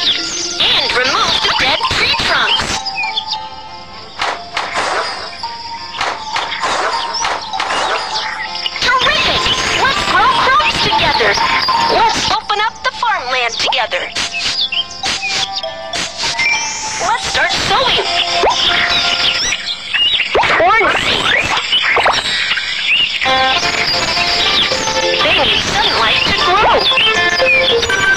And remove the dead tree trunks. Terrific! Let's grow crops together. Let's open up the farmland together. Let's start sowing. Corn seeds. They need sunlight to grow.